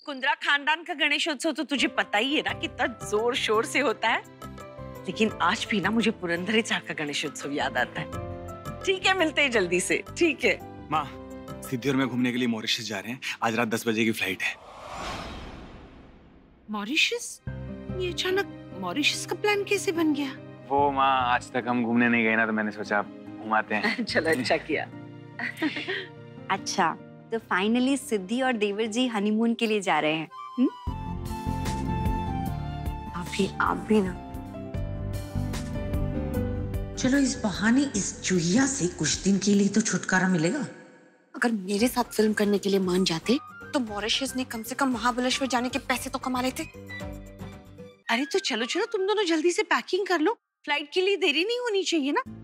कुंद्रा खानदान का गणेशोत्सव तो तुझे पता ही है ना कितना जोर शोर से होता है। लेकिन आज भी ना मुझे पुरंदरे चार का गणेशोत्सव याद आता है। ठीक है, मिलते हैं जल्दी से। ठीक है माँ, सिद्धि और मैं घूमने के लिए मॉरिशस जा रहे हैं। आज रात 10 बजे की फ्लाइट है। मॉरिशस? ये अचानक मॉरिशस का प्लान कैसे बन गया? वो माँ, आज तक हम घूमने नहीं गए ना, तो मैंने सोचा आप घुमाते हैं। चलो, अच्छा किया। अच्छा, तो फाइनली सिद्धि और देवर जी हनीमून के लिए जा रहे हैं। आप भी ना। चलो इस बहाने इस चूहिया से कुछ दिन के लिए तो छुटकारा मिलेगा। अगर मेरे साथ फिल्म करने के लिए मान जाते तो मॉरिशस ने कम से कम महाबलेश्वर जाने के पैसे तो कमा लेते। अरे तो चलो चलो, तुम दोनों जल्दी से पैकिंग कर लो, फ्लाइट के लिए देरी नहीं होनी चाहिए ना।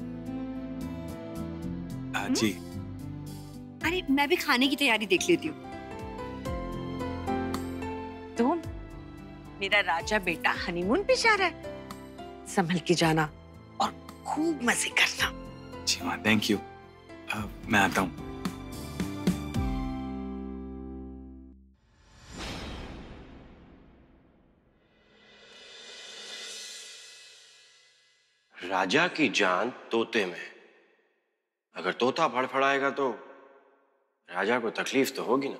जी। अरे मैं भी खाने की तैयारी देख लेती हूँ। तो मेरा राजा बेटा हनीमून पे जा रहा है, संभल के जाना और खूब मजे करना। जी माँ, थैंक यू। मैं आता हूँ। राजा की जान तोते में। अगर तोता फड़फड़ाएगा तो राजा को तकलीफ तो होगी ना।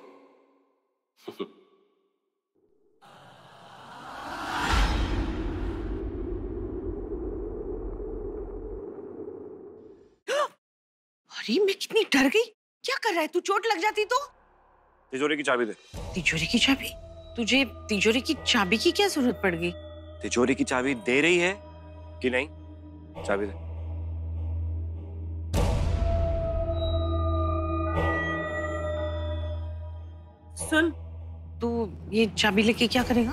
अरे मैं कितनी डर गई। क्या कर रहा है तू? चोट लग जाती तो? तिजोरी की चाबी दे। तिजोरी की चाबी? तुझे तिजोरी की चाबी की क्या जरूरत पड़ गई? तिजोरी की चाबी दे रही है कि नहीं? चाबी दे। सुन, तू ये चाबी लेके क्या करेगा?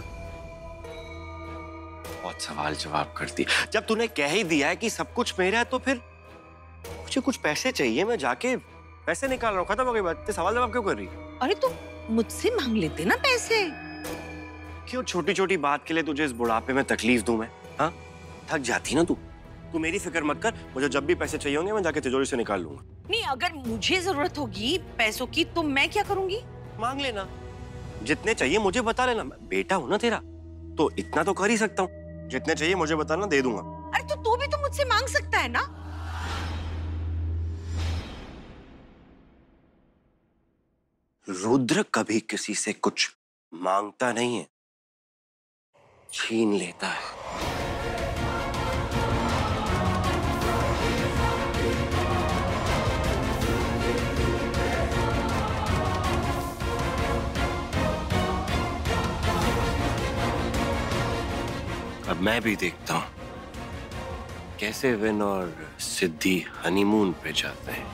बहुत सवाल जवाब करती। जब तूने कह ही दिया है कि सब कुछ मेरा है तो फिर मुझे कुछ पैसे चाहिए, मैं जाके पैसे निकाल रहा हूँ। खत्म हो गई बात। सवाल जवाब क्यों कर रही? अरे तू मुझसे मांग लेते ना पैसे। क्यों छोटी छोटी बात के लिए तुझे इस बुढ़ापे में तकलीफ दूं मैं? हाँ, थक जाती ना तू। तू मेरी फिक्र मत कर, मुझे जब भी पैसे चाहिए होंगे मैं जाके तिजोरी से निकाल लूंगा। नहीं, अगर मुझे जरूरत होगी पैसों की तो मैं क्या करूंगी? मांग लेना, जितने चाहिए मुझे बता लेना। बेटा हूं ना तेरा, तो इतना तो कर ही सकता हूँ। जितने चाहिए मुझे बताना, दे दूंगा। अरे तो तू भी तो मुझसे मांग सकता है ना। रुद्र कभी किसी से कुछ मांगता नहीं है, छीन लेता है। अब मैं भी देखता हूं कैसे विन और सिद्धि हनीमून पे जाते हैं।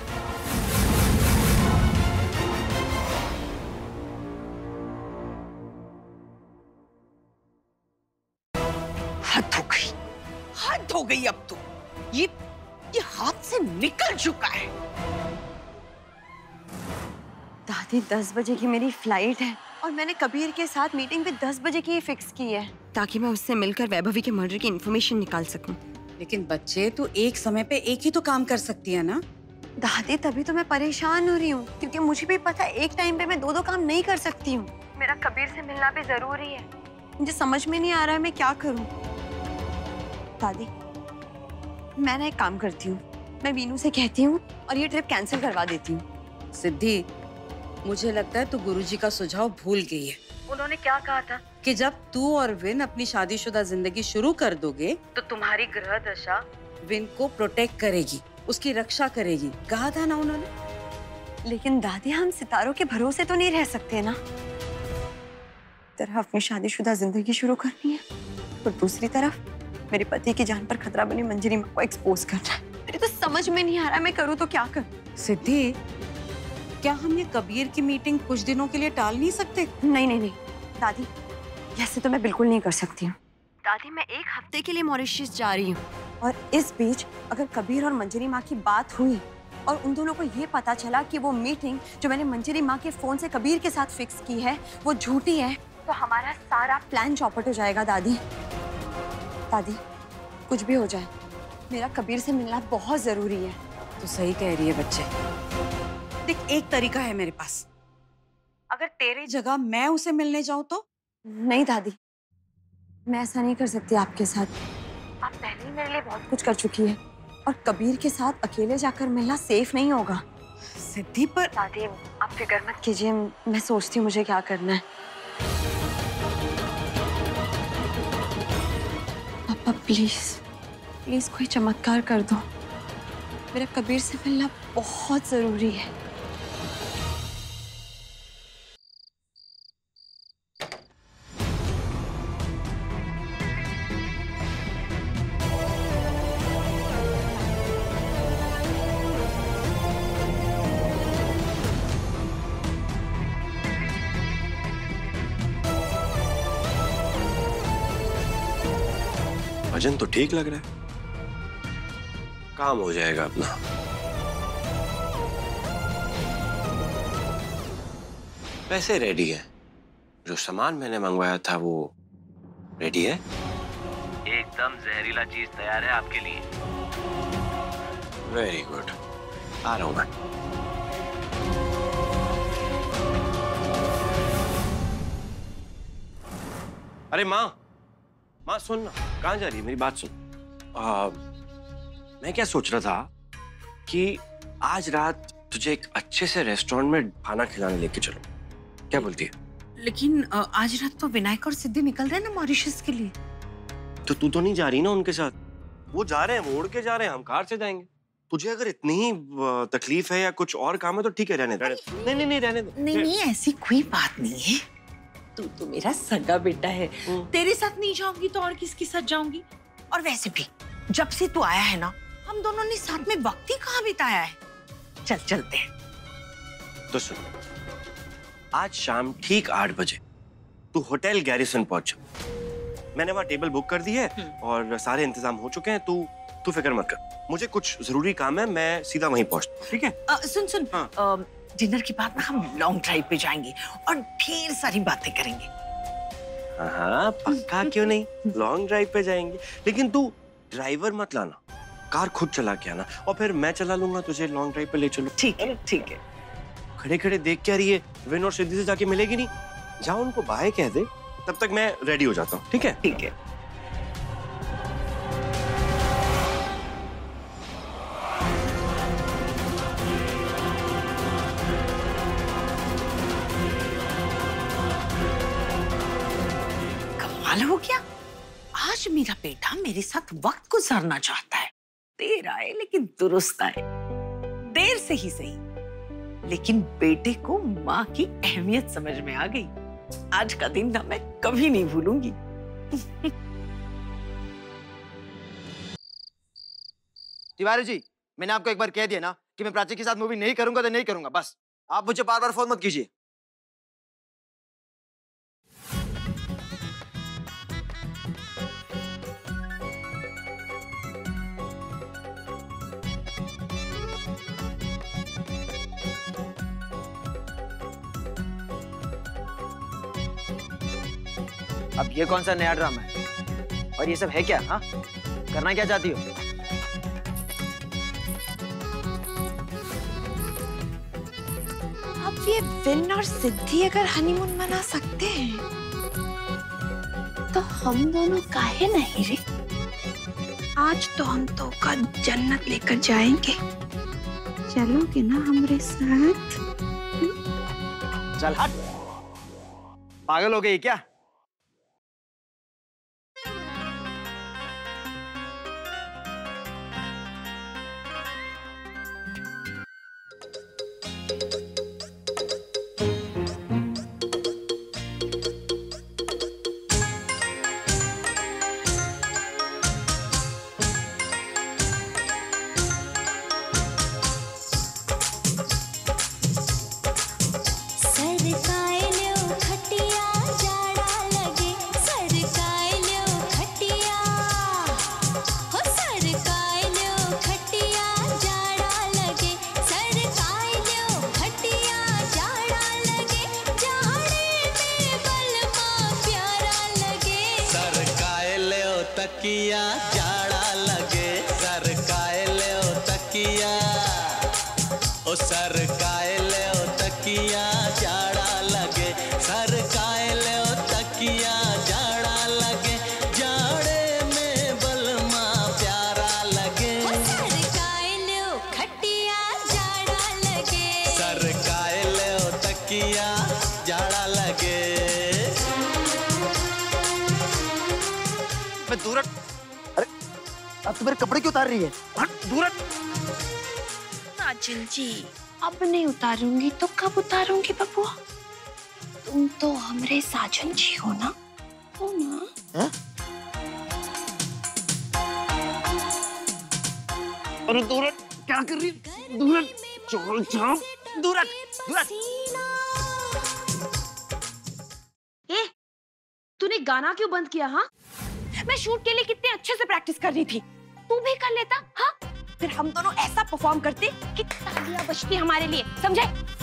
हद हो गई, हद हो गई। अब तो ये हाथ से निकल चुका है। दादी 10 बजे की मेरी फ्लाइट है और मैंने कबीर के साथ मीटिंग भी 10 बजे की ही फिक्स की है, ताकि मैं उससे मिलकर वैभवी के मर्डर की इन्फॉर्मेशन निकाल सकूं। लेकिन बच्चे, तू एक समय पे एक ही तो काम कर सकती है ना। दादी तभी तो मैं परेशान हो रही हूँ, क्योंकि मुझे भी पता है एक टाइम पे मैं दो काम नहीं कर सकती हूँ। मेरा कबीर से मिलना भी जरूरी है। मुझे समझ में नहीं आ रहा है मैं क्या करूँ। दादी, मैं ना एक काम करती हूँ, मैं वीनू से कहती हूँ और ये ट्रिप कैंसिल करवा देती हूँ। सिद्धि, मुझे लगता है तू गुरुजी का सुझाव भूल गई है। उन्होंने क्या कहा था कि जब तू और विन अपनी शादीशुदा जिंदगी शुरू कर दोगे तो तुम्हारी ग्रह दशा विन को प्रोटेक्ट करेगी, उसकी रक्षा करेगी। कहा था ना उन्होंने। लेकिन दादी, हम सितारों के भरोसे तो नहीं रह सकते ना। तरफ अपनी शादीशुदा जिंदगी शुरू करनी है और दूसरी तरफ मेरे पति की जान पर खतरा बनी मंजरी माँ को एक्सपोज करना है। मेरी तो समझ में नहीं आ रहा मैं करूँ तो क्या करूँ। सिद्धि, क्या हम ये कबीर की मीटिंग कुछ दिनों के लिए टाल नहीं सकते? नहीं नहीं नहीं दादी, ऐसे तो मैं बिल्कुल नहीं कर सकती हूँ। दादी, मैं एक हफ्ते के लिए मॉरिशस जा रही हूँ और इस बीच अगर कबीर और मंजरी माँ की बात हुई और उन दोनों को ये पता चला कि वो मीटिंग जो मैंने मंजरी माँ के फोन से कबीर के साथ फिक्स की है वो झूठी है, तो हमारा सारा प्लान चौपट हो जाएगा। दादी, दादी, कुछ भी हो जाए मेरा कबीर से मिलना बहुत जरूरी है। तो सही कह रही है बच्चे। देख, एक तरीका है मेरे पास। अगर तेरी जगह मैं उसे मिलने जाऊं तो? नहीं दादी, मैं ऐसा नहीं कर सकती आपके साथ। आप पहले ही मेरे लिए बहुत कुछ कर चुकी है और कबीर के साथ अकेले जाकर मिलना सेफ नहीं होगा। सिद्धि पर दादी आप फिक्र मत कीजिए, मैं सोचती हूँ मुझे क्या करना है। पापा प्लीज प्लीज कोई चमत्कार कर दो, मेरा कबीर से मिलना बहुत जरूरी है। भजन तो ठीक लग रहा है, काम हो जाएगा अपना। पैसे रेडी है, जो सामान मैंने मंगवाया था वो रेडी है। एकदम जहरीला चीज तैयार है आपके लिए। वेरी गुड, आ रहा हूं मैं। अरे माँ, माँ सुन ना, कहाँ जा रही है? मेरी बात सुन। मैं क्या सोच रहा था कि आज रात तुझे एक अच्छे से रेस्टोरेंट में खाना खिलाने लेके चलो, क्या बोलती है? लेकिन आज रात तो विनायक और सिद्धि निकल रहे हैं ना मॉरिशस के लिए। तो तू तो नहीं जा रही ना उनके साथ? वो जा रहे हैं, वो उड़ के जा रहे हैं, हम कार से जाएंगे। तुझे अगर इतनी ही तकलीफ है या कुछ और काम है तो ठीक है, रहने दे। नहीं रहने दे। नहीं ऐसी कोई बात नहीं है, तू तो मेरा सगा बेटा है, तेरे साथ नहीं जाऊंगी तो और किसके साथ जाऊंगी? और वैसे भी जब से तू आया है ना, हम दोनों ने साथ में वक्त ही कहाँ बिताया है। चल चलते हैं। तो सुन, आज शाम ठीक 8 बजे तू होटल गैरिसन पहुंच। मैंने वहाँ टेबल बुक कर दी है और सारे इंतजाम हो चुके हैं। तू फिक्र मत कर, मुझे कुछ जरूरी काम है, मैं सीधा वहीं पहुंचता। ठीक है? सुन हाँ। डिनर के बाद ना हम लॉन्ग ड्राइव पे जाएंगे और ढेर सारी बातें करेंगे। हाँ पक्का, क्यों नहीं, लॉन्ग ड्राइव पे जाएंगे। लेकिन तू ड्राइवर मत लाना, कार खुद चला के आना और फिर मैं चला लूंगा, तुझे लॉन्ग ड्राइव पे ले चलो। ठीक है ठीक है। खड़े खड़े देख क्या रही है? विन और सिद्धि से जाके मिलेगी नहीं? जाओ उनको बाय कह दे, तब तक मैं रेडी हो जाता हूँ। ठीक है? ठीक है। कमाल हो गया, आज मेरा बेटा मेरे साथ वक्त गुजारना चाहता है। देर आए लेकिन दुरुस्त आए, देर से ही सही, लेकिन बेटे को माँ की अहमियत समझ में आ गई। आज का दिन ना मैं कभी नहीं भूलूंगी। तिवारी जी, मैंने आपको एक बार कह दिया ना कि मैं प्राची के साथ मूवी नहीं करूंगा तो नहीं करूंगा, बस आप मुझे बार बार फोन मत कीजिए। अब ये कौन सा नया ड्रामा है और ये सब है क्या? हाँ, करना क्या चाहती हो? अब ये विन और सिद्धि अगर हनीमून मना सकते हैं तो हम दोनों काहे नहीं रे? आज तो हम तो का जन्नत लेकर जाएंगे, चलोगे ना हमारे साथ? चल हट, पागल हो गई क्या? तकिया जाड़ा लगे, सरकाए ले ओ तकिया, ओ सरकाए ले ओ तकिया जाड़ा लगे। किया जाड़ा लगे। मैं दूर हट। अरे अब तो मेरे कपड़े क्यों उतार रही है? हट दूर हट। साजन जी अब नहीं उतारूंगी तो कब उतारूंगी बबुआ? तुम तो हमरे साजन जी हो ना? हो ना? है? अरे दूर हट, क्या कर रही है? दूर हट, चोर छाप, दूर हट, दूर हट। ए, तूने गाना क्यों बंद किया? हाँ, मैं शूट के लिए कितने अच्छे से प्रैक्टिस कर रही थी, तू भी कर लेता। हाँ, फिर हम दोनों ऐसा परफॉर्म करते कि तालियां बजती हमारे लिए, समझे?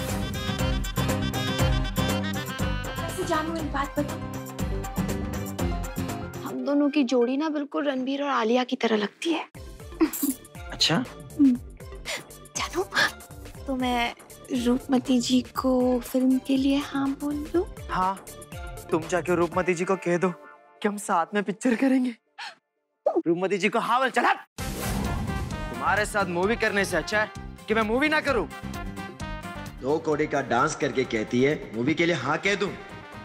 वैसे जानू एक बात बता, हम दोनों की जोड़ी ना बिल्कुल रणबीर और आलिया की तरह लगती है। अच्छा? जानू, तो मैं रूपमती जी को फिल्म के लिए हाँ बोल दूं? हाँ, तुम जाके रूपमती जी को कह दो कि हम साथ में पिक्चर करेंगे। रूपमती जी को हाँ बोल। चला, तुम्हारे साथ मूवी करने से अच्छा है कि मैं मूवी ना करूं। 2 कौड़ी का डांस करके कहती है मूवी के लिए हाँ कह दूं।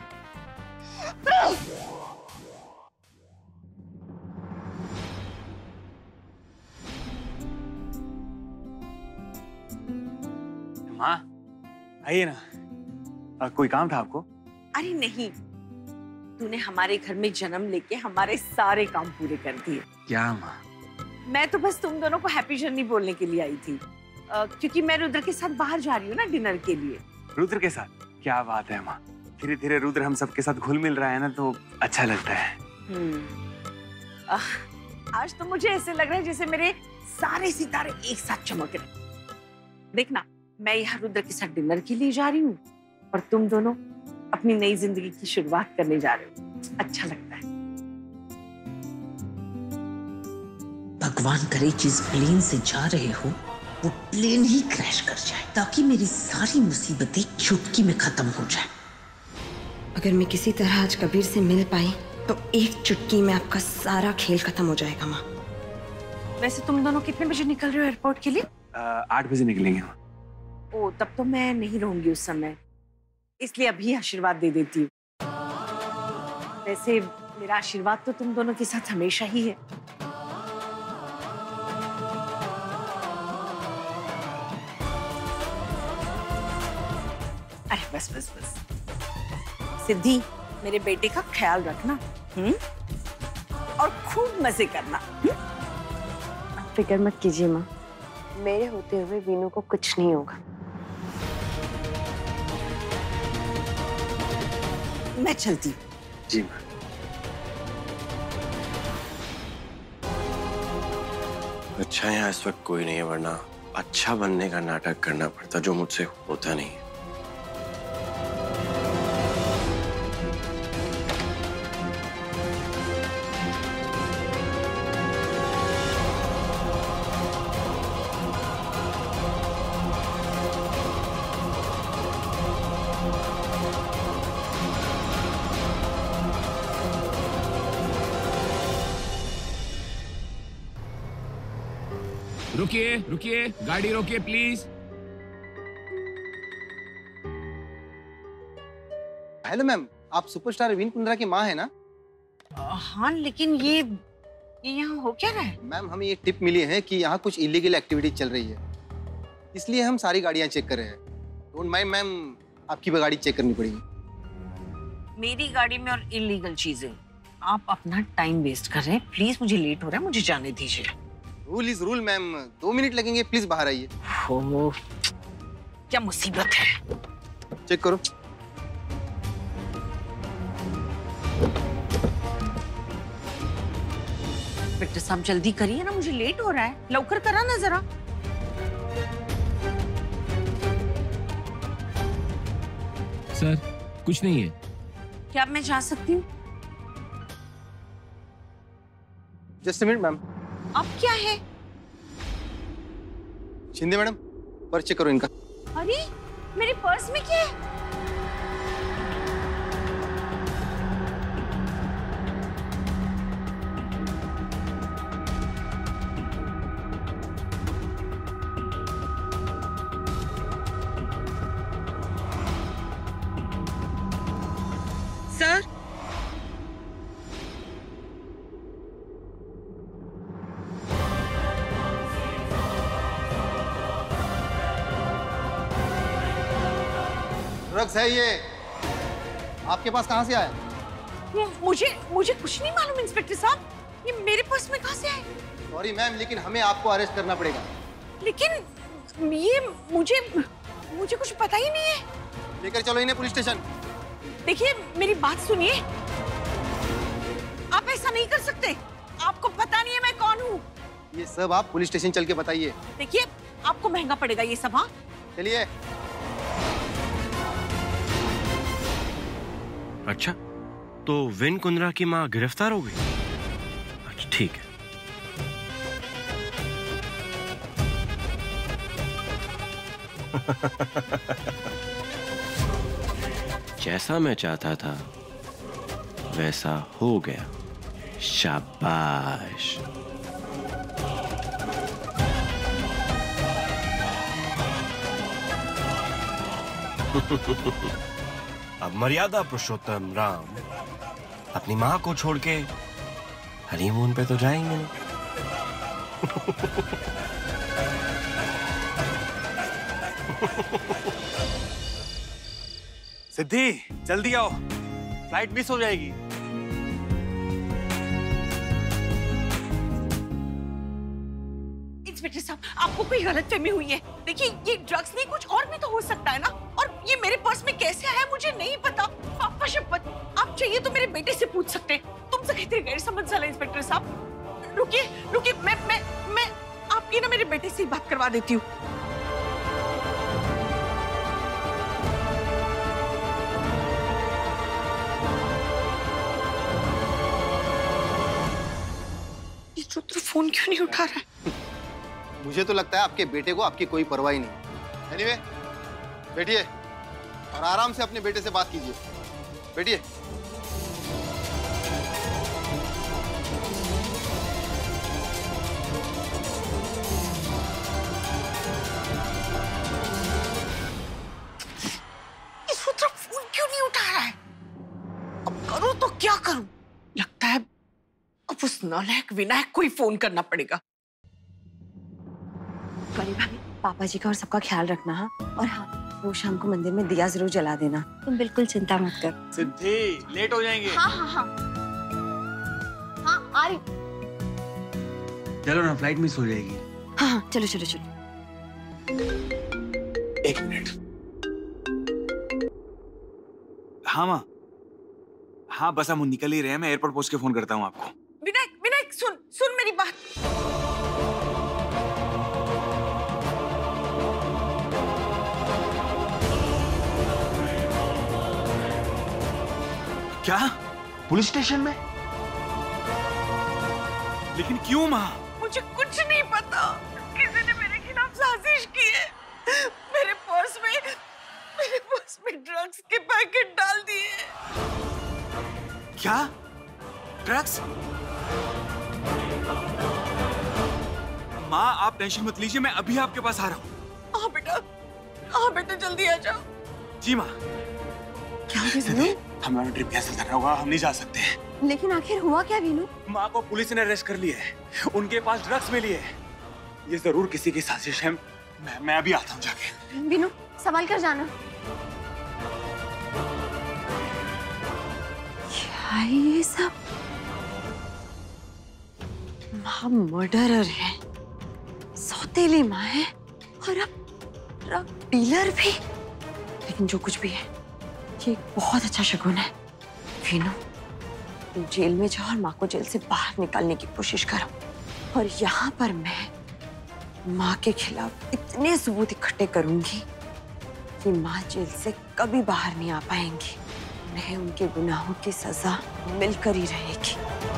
माँ आइए ना, कोई काम था आपको? अरे नहीं, तूने हमारे घर में जन्म लेके हमारे सारे काम पूरे कर दिए। क्या माँ? मैं तो बस तुम दोनों को हैप्पी जर्नी बोलने के लिए आई थी, क्योंकि मैं रुद्र के साथ बाहर जा रही हूँ ना डिनर के लिए। रुद्र के साथ? क्या बात है माँ, धीरे धीरे रुद्र हम सबके साथ घुल मिल रहा है ना, तो अच्छा लगता है। आज तो मुझे ऐसे लग रहा है जैसे मेरे सारे सितारे एक साथ चमक रहे। देखना, मैं यहाँ रुद्र के साथ डिनर के लिए जा रही हूँ और तुम दोनों अपनी नई जिंदगी की शुरुआत करने जा रहे हो। अच्छा लगता है। भगवान करे जिस प्लेन से जा रहे हो वो प्लेन ही क्रैश कर जाए, ताकि मेरी सारी मुसीबतें चुटकी में खत्म हो जाए। अगर मैं किसी तरह आज कबीर से मिल पाई तो एक चुटकी में आपका सारा खेल खत्म हो जाएगा माँ। वैसे तुम दोनों कितने बजे निकल रहे हो एयरपोर्ट के लिए? 8 बजे निकलेंगे। ओ, तब तो मैं नहीं रहूंगी उस समय, इसलिए अभी आशीर्वाद दे देती हूँ। वैसे मेरा आशीर्वाद तो तुम दोनों के साथ हमेशा ही है। अरे बस बस बस, सिद्धि, मेरे बेटे का ख्याल रखना, और खूब मजे करना। फिक्र मत कीजिए माँ, मेरे होते हुए वीनू को कुछ नहीं होगा। मैं चलती हूँ। जी माँ। अच्छा, यहाँ इस वक्त कोई नहीं है, वरना अच्छा बनने का नाटक करना पड़ता, जो मुझसे होता नहीं है। रुकिए रुकिए, गाड़ी रोकिए प्लीज। हेलो मैम, आप सुपरस्टार विन कुंद्रा की माँ है ना? हाँ, लेकिन ये यहाँ हो क्या रहा है? मैम, हमें ये टिप मिली है कि यहाँ कुछ इलीगल एक्टिविटी चल रही है, इसलिए हम सारी गाड़ियाँ चेक कर रहे हैं। डोंट माइंड मैम, आपकी गाड़ी चेक करनी पड़ेगी। मेरी गाड़ी में और इलीगल चीजें? आप अपना टाइम वेस्ट कर रहे हैं, प्लीज मुझे लेट हो रहा है, मुझे जाने दीजिए। Rule is rule ma'am, 2 minute लगेंगे, प्लीज बाहर आइए। क्या मुसीबत है। चेक करो। बेटा साहब जल्दी करिए ना, मुझे लेट हो रहा है, लवकर करा ना जरा। सर कुछ नहीं है। क्या मैं जा सकती हूँ? Just a minute ma'am. अब क्या है? शिंदे मैडम, पर्स चेक करो इनका। अरे मेरे पर्स में क्या है? ड्रग्स है ये। आपके पास कहाँ से आया? मुझे कुछ नहीं मालूम इंस्पेक्टर साहब, ये मेरे पर्स में कहाँ से आए? सॉरी मैम, लेकिन हमें आपको अरेस्ट करना पड़ेगा। लेकिन ये मुझे कुछ पता ही नहीं है। लेकर चलो इन्हें पुलिस स्टेशन। देखिए मेरी बात सुनिए, आप ऐसा नहीं कर सकते। आपको पता नहीं है मैं कौन हूँ। ये सब आप पुलिस स्टेशन चल के बताइए। देखिए आपको महंगा पड़ेगा ये सब। हाँ चलिए। अच्छा, तो विन कुंद्रा की माँ गिरफ्तार हो गई? अच्छा ठीक है। जैसा मैं चाहता था वैसा हो गया। शाबाश। अब मर्यादा पुरुषोत्तम राम अपनी माँ को छोड़ के हनीमून पे तो जाएंगे नहीं। सिद्धि जल्दी आओ, फ्लाइट मिस हो जाएगी। इंस्पेक्टर साहब आपको कोई गलतफहमी हुई है। देखिए ये ड्रग्स नहीं, कुछ और भी तो हो सकता है ना। और ये मेरे पर्स में कैसे आया मुझे नहीं पता। पापा शपथ, आप चाहिए तो मेरे बेटे से पूछ सकते हैं। तुमसे कहते गैर समझ चला इंस्पेक्टर साहब। रुकिए मैं आपकी ना मेरे बेटे से ही बात करवा देती हूँ। ये रुद्र फोन क्यों नहीं उठा रहा है? मुझे तो लगता है आपके बेटे को आपकी कोई परवाह ही नहीं। एनीवे, बैठिए और आराम से अपने बेटे से बात कीजिए। बैठिए। इस रुद्र फोन क्यों नहीं उठा रहा है? अब करूं तो क्या करूं? लगता है अब उस नालायक विनायक को ही फोन करना पड़ेगा। भाभी, पापा जी का और सबका ख्याल रखना। हाँ, और हाँ, रोज शाम को मंदिर में दिया जरूर जला देना। तुम बिल्कुल चिंता मत कर। सिद्धि लेट हो जाएंगे। हाँ आ रही। चलो ना, फ्लाइट मिस हो जाएगी। हाँ चलो। एक मिनट। हाँ माँ, हाँ बस हम निकल ही रहे हैं। मैं एयरपोर्ट पहुंच के फोन करता हूँ आपको। विनायक सुन मेरी बात। क्या? पुलिस स्टेशन में? लेकिन क्यों माँ? मुझे कुछ नहीं पता। किसी ने मेरे खिलाफ साजिश की है। मेरे पर्स में ड्रग्स के पैकेट डाल दिए। क्या? ड्रग्स? माँ आप टेंशन मत लीजिए, मैं अभी आपके पास आ रहा हूँ। हाँ बेटा जल्दी आ जाओ। जी माँ। क्या हुआ? हमारा ट्रिप कैंसिल करना होगा, हम नहीं जा सकते। लेकिन आखिर हुआ क्या वीनू? माँ को पुलिस ने अरेस्ट कर लिया है। उनके पास ड्रग्स मिली है। ये जरूर किसी की साजिश है। मैं अभी आता हूँ जाके। वीनू संभाल कर जाना। क्या ये सब? माँ मर्डरर है, सौतेली माँ है और अब ड्रग डीलर भी। लेकिन जो कुछ भी है ये एक बहुत अच्छा शगुन है। वीनू तुम जेल में जाओ और माँ को जेल से बाहर निकालने की कोशिश करो। और यहाँ पर मैं माँ के खिलाफ इतने सबूत इकट्ठे करूंगी कि माँ जेल से कभी बाहर नहीं आ पाएंगी। उन्हें उनके गुनाहों की सजा मिलकर ही रहेगी।